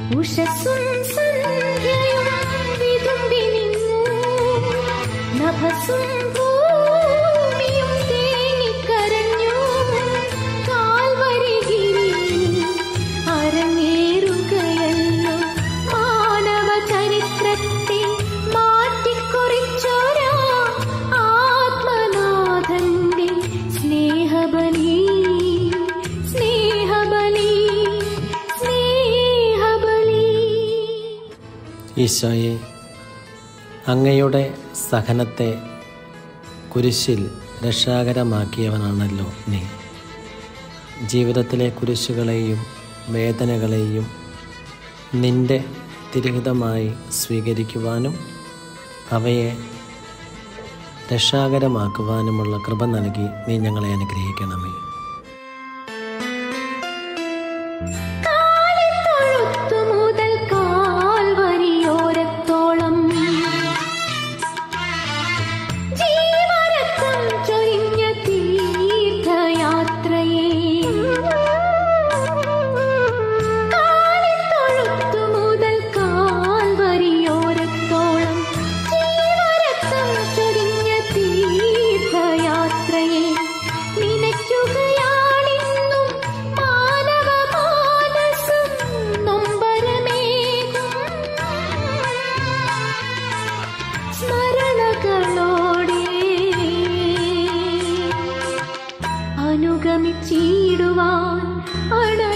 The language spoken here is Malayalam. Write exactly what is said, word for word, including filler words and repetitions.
ഉഷസ്സും സന്ധ്യയും വിതുമ്പി നിന്നു, നഭസ്സും ഭൂമിയും തേങ്ങിക്കരഞ്ഞു. കാൽവരികിരിയിൽ അരങ്ങേറുകയല്ലോ മാനവ ചരിത്രത്തെ മാറ്റിക്കുറിച്ചോരാ ആത്മനാഥന്റെ സ്നേഹബലി. ഈശോയെ, അങ്ങയുടെ സഹനത്തെ കുരിശിൽ രക്ഷാകരമാക്കിയവനാണല്ലോ നീ. ജീവിതത്തിലെ കുരിശുകളെയും വേദനകളെയും നിന്റെ തിരുഹിതമായി സ്വീകരിക്കുവാനും അവയെ രക്ഷാകരമാക്കുവാനുമുള്ള കൃപ നൽകി നീ ഞങ്ങളെ അനുഗ്രഹിക്കണമേ. അനുഗമിച്ചിടുവാൻ അട